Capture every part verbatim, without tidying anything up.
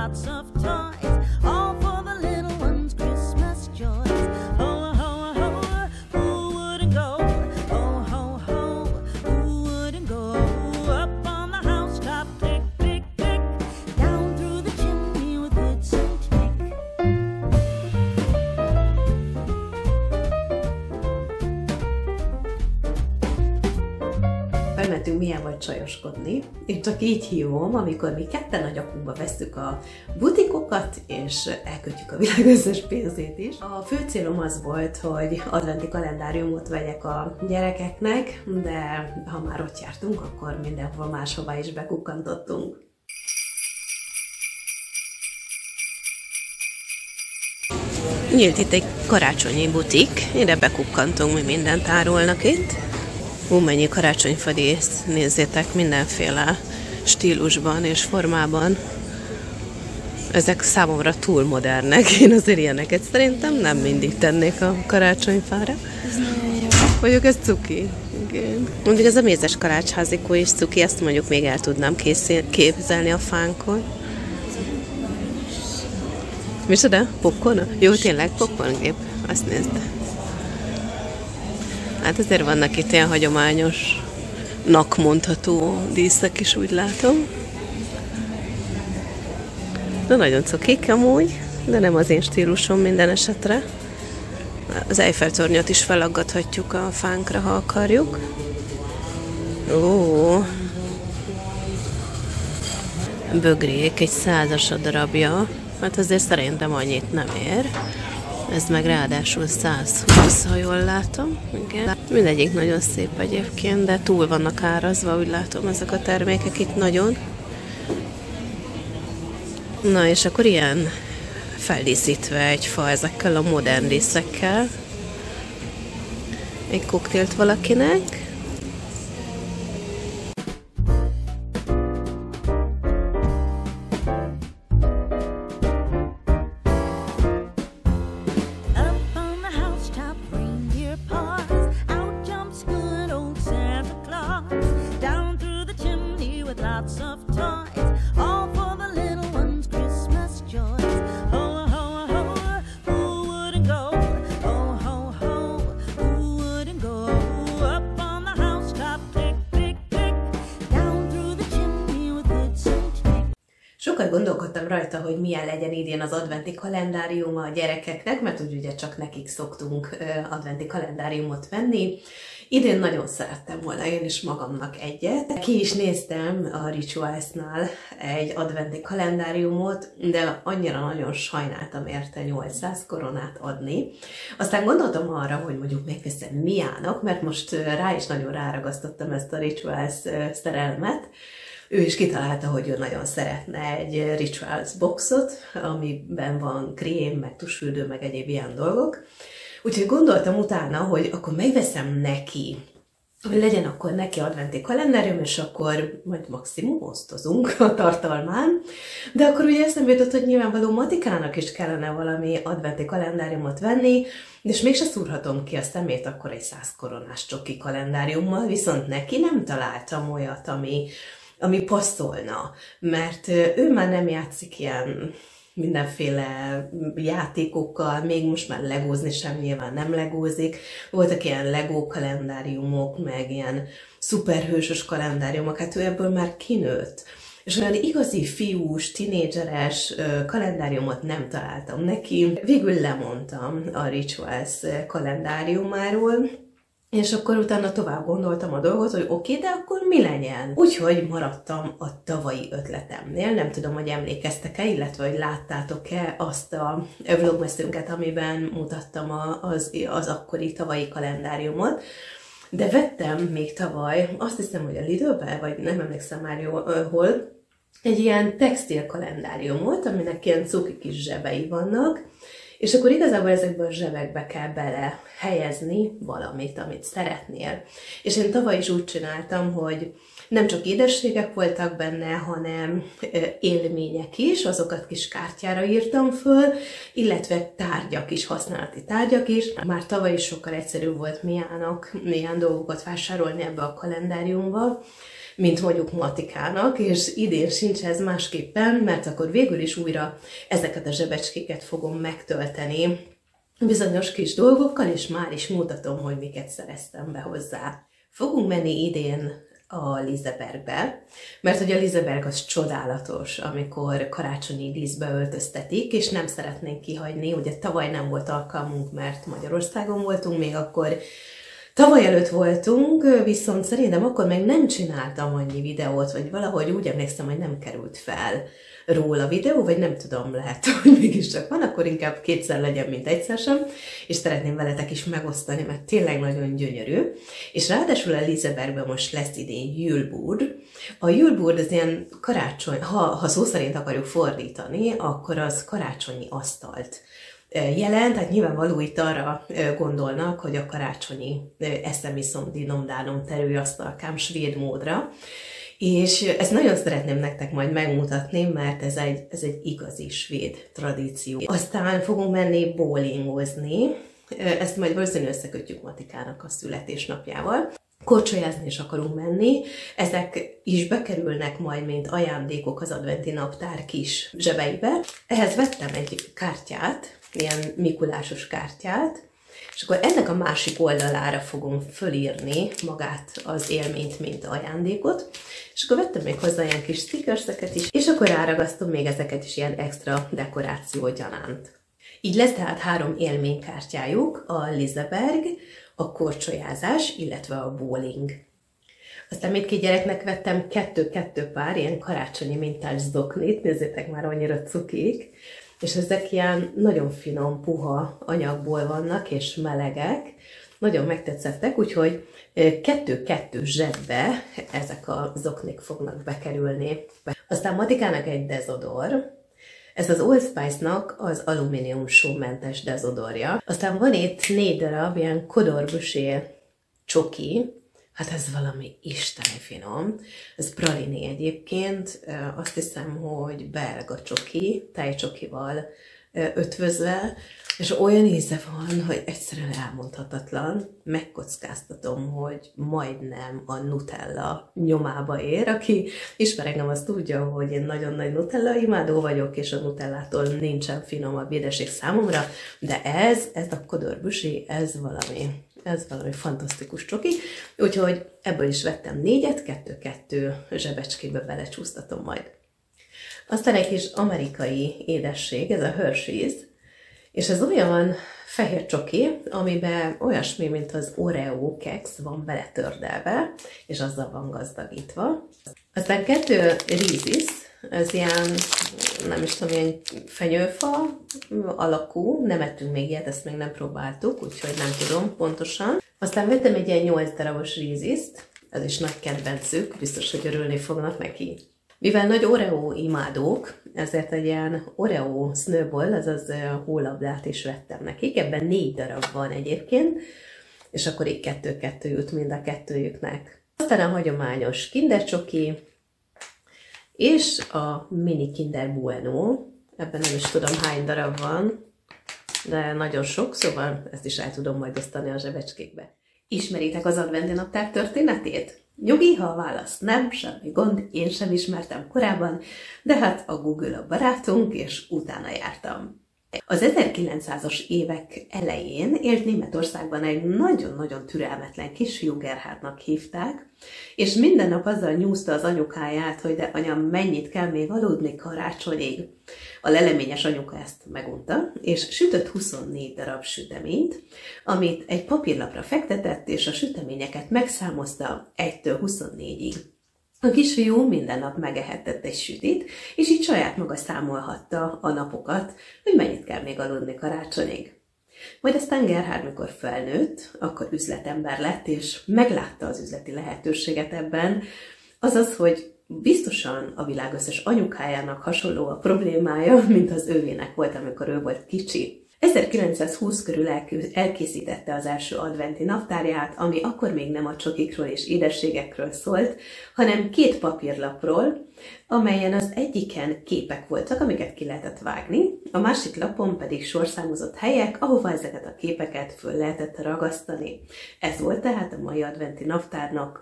lots of toys, all for the little ones' Christmas joys. Ho, ho, ho, who wouldn't go? Ho, ho, ho, who wouldn't go? Up on the housetop, click, click, click, down through the chimney with good Saint Nick. Elmentünk milyen vagy csajoskodni. Én csak így hívom, amikor mi ketten a nyakunkba vesszük a butikokat, és elkötjük a világ összes pénzét is. A fő célom az volt, hogy adventi kalendáriumot vegyek a gyerekeknek, de ha már ott jártunk, akkor mindenhol máshova is bekukkantottunk. Nyílt itt egy karácsonyi butik, ide bekukkantunk, mi mindent árulnak itt. Hú, mennyi karácsonyfadísz, nézzétek, mindenféle stílusban és formában. Ezek számomra túl modernek, én azért ilyeneket szerintem nem mindig tennék a karácsonyfára. Mondjuk ez cuki. Igen. Mondjuk ez a mézes karácsházikó is cuki, ezt mondjuk még el tudnám készíteni, képzelni a fánkon. Micsoda? Popcorn? Jó, tényleg popcorngép? Azt nézd. Hát azért vannak itt ilyen hagyományosnak mondható díszek is, úgy látom. De nagyon cokik amúgy, de nem az én stílusom minden esetre. Az Eiffel-tornyot is felaggathatjuk a fánkra, ha akarjuk. Ó, bögrék, egy százas a darabja. Hát azért szerintem annyit nem ér. Ez meg ráadásul száz húsz, ha jól látom. Igen. Mindegyik nagyon szép egyébként, de túl vannak árazva, úgy látom, ezek a termékek itt nagyon. Na és akkor ilyen feldíszítve egy fa ezekkel a modern díszekkel. Egy koktélt valakinek. Lots of toys, all for the little ones' Christmas joys. Ho, ho, ho, who wouldn't go? Ho, ho, ho, who wouldn't go? Up on the housetop, click, click, click, down through the chimney with good Saint Nick. Sokat gondolkodtam rajta, hogy milyen legyen idén az adventi kalendárium a gyerekeknek, mert úgy ugye csak nekik szoktunk adventi kalendáriumot venni. Idén nagyon szerettem volna én is magamnak egyet. Ki is néztem a Ritualsnál egy adventi kalendáriumot, de annyira nagyon sajnáltam érte nyolcszáz koronát adni. Aztán gondoltam arra, hogy mondjuk megveszem Miának, mert most rá is nagyon ráragasztottam ezt a Rituals szerelmet. Ő is kitalálta, hogy ő nagyon szeretne egy Rituals boxot, amiben van krém, meg tusfürdő, meg egyéb ilyen dolgok. Úgyhogy gondoltam utána, hogy akkor megveszem neki, hogy legyen akkor neki adventi kalendárium, és akkor majd maximum osztozunk a tartalmán. De akkor ugye eszembe jutott, hogy nyilvánvaló Matikának is kellene valami adventi kalendáriumot venni, és mégse szúrhatom ki a szemét akkor egy száz koronás csoki kalendáriummal, viszont neki nem találtam olyat, ami, ami passzolna, mert ő már nem játszik ilyen mindenféle játékokkal, még most már legózni sem nyilván nem legózik. Voltak ilyen legó kalendáriumok, meg ilyen szuperhősös kalendáriumok, hát ő ebből már kinőtt. És olyan igazi fiús, tinédzseres kalendáriumot nem találtam neki. Végül lemondtam a Rituals kalendáriumáról, és akkor utána tovább gondoltam a dolgot, hogy oké, de akkor mi legyen? Úgyhogy maradtam a tavalyi ötletemnél. Nem tudom, hogy emlékeztek-e, illetve hogy láttátok-e azt a vlogmeszünket, amiben mutattam az, az akkori tavalyi kalendáriumot. De vettem még tavaly, azt hiszem, hogy a Lidlbe, vagy nem emlékszem már jól, hol, egy ilyen textil kalendáriumot, aminek ilyen cuki kis zsebei vannak, és akkor igazából ezekben a zsebekbe kell bele helyezni valamit, amit szeretnél. És én tavaly is úgy csináltam, hogy nem csak édességek voltak benne, hanem élmények is, azokat kis kártyára írtam föl, illetve tárgyak is, használati tárgyak is. Már tavaly is sokkal egyszerűbb volt Miának ilyen dolgokat vásárolni ebbe a kalendáriumba, mint mondjuk Matikának, és idén sincs ez másképpen, mert akkor végül is újra ezeket a zsebecskéket fogom megtölteni bizonyos kis dolgokkal, és már is mutatom, hogy miket szereztem be hozzá. Fogunk menni idén a Lisebergbe, mert hogy a Liseberg az csodálatos, amikor karácsonyi díszbe öltöztetik, és nem szeretnénk kihagyni. Ugye tavaly nem volt alkalmunk, mert Magyarországon voltunk, még akkor tavaly előtt voltunk, viszont szerintem akkor még nem csináltam annyi videót, vagy valahogy úgy emlékszem, hogy nem került fel róla videó, vagy nem tudom, lehet, hogy mégiscsak van, akkor inkább kétszer legyen, mint egyszer sem, és szeretném veletek is megosztani, mert tényleg nagyon gyönyörű. És ráadásul a Lisebergben most lesz idén Jülburd. A Jülburd az ilyen karácsony, ha, ha szó szerint akarjuk fordítani, akkor az karácsonyi asztalt jelent, tehát nyilvánvaló itt arra gondolnak, hogy a karácsonyi eszem, iszom, dinom, dánom, terőasztalkám svéd módra. És ezt nagyon szeretném nektek majd megmutatni, mert ez egy, ez egy igazi svéd tradíció. Aztán fogunk menni bowlingozni, ezt majd valószínűleg összekötjük Matikának a születésnapjával. Korcsolyázni is akarunk menni, ezek is bekerülnek majd, mint ajándékok az adventi naptár kis zsebeibe. Ehhez vettem egy kártyát, ilyen mikulásos kártyát, és akkor ennek a másik oldalára fogom fölírni magát az élményt, mint ajándékot, és akkor vettem még hozzá ilyen kis stickerseket is, és akkor ráragasztom még ezeket is ilyen extra dekoráció gyanánt. Így lesz tehát három élménykártyájuk, a Liseberg, a korcsolyázás, illetve a bowling. Aztán mindkét gyereknek vettem kettő-kettő pár ilyen karácsonyi mintás zoknit, nézzétek már, annyira cukik, és ezek ilyen nagyon finom, puha anyagból vannak, és melegek. Nagyon megtetszettek, úgyhogy kettő-kettő zsebbe ezek a zoknik fognak bekerülni. Aztán Matikának egy dezodor. Ez az Old Spice-nak az alumínium sómentes dezodorja. Aztán van itt négy darab ilyen Codor Boucher csoki. Hát ez valami isteni finom. Ez praliné egyébként, azt hiszem, hogy belga csoki, tejcsokival ötvözve, és olyan íze van, hogy egyszerűen elmondhatatlan. Megkockáztatom, hogy majdnem a Nutella nyomába ér. Aki ismer engem, az tudja, hogy én nagyon nagy Nutella imádó vagyok, és a Nutellától nincsen finomabb édesség számomra, de ez, ez a Codor Boucher, ez valami. Ez valami fantasztikus csoki, úgyhogy ebből is vettem négyet, kettő-kettő zsebecskébe belecsúsztatom majd. Aztán egy kis amerikai édesség, ez a Hershey's, és ez olyan fehér csoki, amiben olyasmi, mint az Oreo keksz van beletördelve, és azzal van gazdagítva. Aztán kettő Reese's, ez ilyen, nem is tudom, ilyen fenyőfa alakú, nem ettünk még ilyet, ezt még nem próbáltuk, úgyhogy nem tudom pontosan. Aztán vettem egy ilyen nyolc darabos Reese's-t, ez is nagy kedvencük, biztos, hogy örülni fognak neki. Mivel nagy Oreo imádók, ezért egy ilyen Oreo Snowball, azaz hólabdát is vettem nekik, ebben négy darab van egyébként, és akkor így kettő-kettő jut mind a kettőjüknek. Aztán a hagyományos Kinder csoki, és a mini Kinder Bueno, ebben nem is tudom hány darab van, de nagyon sok, szóval ezt is el tudom majd osztani a zsebecskékbe. Ismeritek az adventi naptár történetét? Nyugi, ha a válasz nem, semmi gond, én sem ismertem korábban, de hát a Google a barátunk, és utána jártam. Az ezerkilencszázas évek elején élt Németországban egy nagyon-nagyon türelmetlen kisfiú, Gerhardnak hívták, és minden nap azzal nyúzta az anyukáját, hogy de anya, mennyit kell még aludni karácsonyig. A leleményes anyuka ezt megunta, és sütött huszonnégy darab süteményt, amit egy papírlapra fektetett, és a süteményeket megszámozta egytől huszonnégyig. A kisfiú minden nap megehetett egy sütit, és így saját maga számolhatta a napokat, hogy mennyit kell még aludni karácsonyig. Majd aztán Gerhard, mikor felnőtt, akkor üzletember lett, és meglátta az üzleti lehetőséget ebben, azaz, hogy biztosan a világ összes anyukájának hasonló a problémája, mint az övének volt, amikor ő volt kicsi. ezerkilencszázhúsz körül elkészítette az első adventi naptárját, ami akkor még nem a csokikról és édességekről szólt, hanem két papírlapról, amelyen az egyiken képek voltak, amiket ki lehetett vágni, a másik lapon pedig sorszámozott helyek, ahova ezeket a képeket föl lehetett ragasztani. Ez volt tehát a mai adventi naptárnak az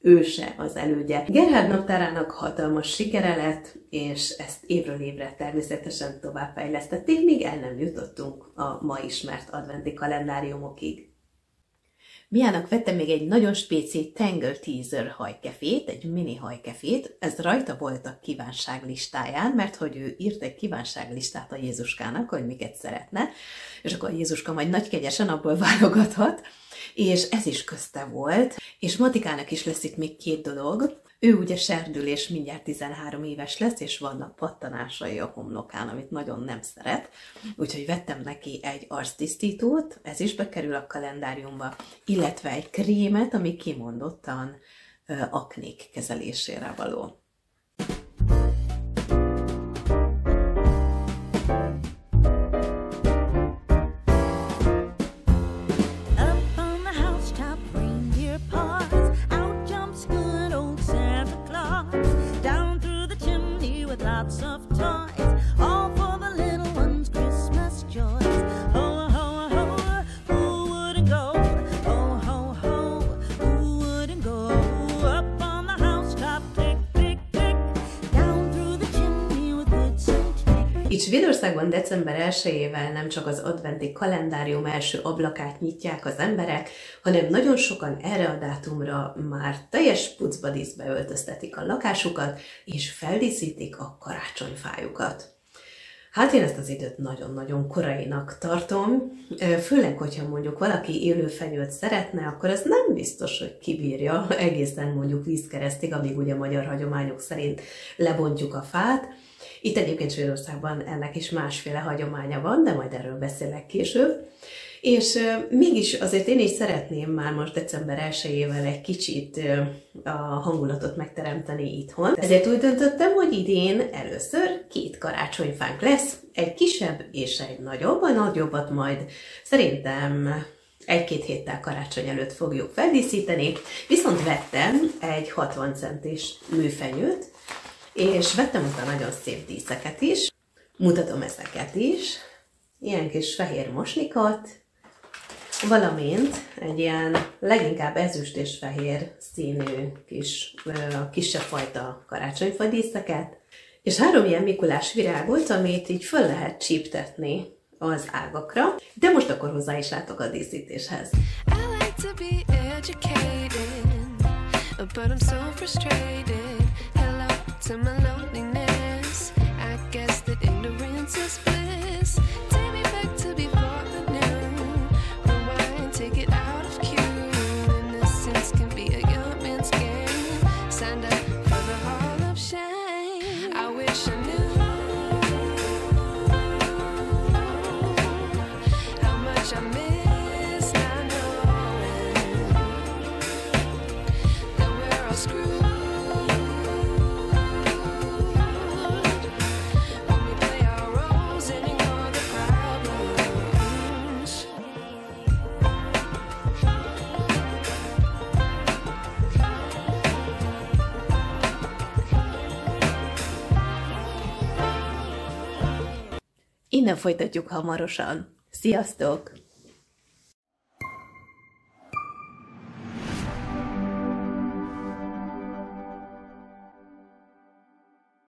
őse, az elődje. Gerhard naptárának hatalmas sikere lett, és ezt évről évre természetesen továbbfejlesztették, míg el nem jutottunk a ma ismert adventi kalendáriumokig. Miának vettem még egy nagyon spéci Tangle Teaser hajkefét, egy mini hajkefét, ez rajta volt a kívánság listáján, mert hogy ő írt egy kívánságlistát a Jézuskának, hogy miket szeretne, és akkor a Jézuska majd nagy kegyesen abból válogathat, és ez is közte volt, és Matikának is lesz itt még két dolog. Ő ugye serdül, és mindjárt tizenhárom éves lesz, és vannak pattanásai a homlokán, amit nagyon nem szeret. Úgyhogy vettem neki egy arctisztítót, ez is bekerül a kalendáriumba, illetve egy krémet, ami kimondottan uh, aknék kezelésére való. Lots of toys, all for the little ones' Christmas joys. Ho, ho, ho, who wouldn't go? Ho, ho, ho, who wouldn't go? Up on the housetop, click, click, click, down through the chimney with good Saint Nick. Itt Svédországban december elsejével nem csak az adventi kalendárium első ablakát nyitják az emberek, hanem nagyon sokan erre a dátumra már teljes pucba díszbe öltöztetik a lakásukat, és feldíszítik a karácsonyfájukat. Hát én ezt az időt nagyon-nagyon korainak tartom, főleg, hogyha mondjuk valaki élőfenyőt szeretne, akkor ez nem biztos, hogy kibírja egészen mondjuk vízkeresztig, amíg ugye magyar hagyományok szerint lebontjuk a fát. Itt egyébként Svédországban ennek is másféle hagyománya van, de majd erről beszélek később. És uh, mégis azért én is szeretném már most december elsejével egy kicsit uh, a hangulatot megteremteni itthon. Ezért úgy döntöttem, hogy idén először két karácsonyfánk lesz, egy kisebb és egy nagyobb. A nagyobbat majd szerintem egy-két héttel karácsony előtt fogjuk feldíszíteni. Viszont vettem egy hatvan centis műfenyőt, és vettem utána nagyon szép díszeket is. Mutatom ezeket is. Ilyen kis fehér mosnikat, valamint egy ilyen leginkább ezüst és fehér színű kis, kisebb fajta karácsonyfa díszeket, és három ilyen Mikulás virágot, amit így föl lehet csíptetni az ágakra, de most akkor hozzá is látok a díszítéshez. Innen folytatjuk hamarosan. Sziasztok!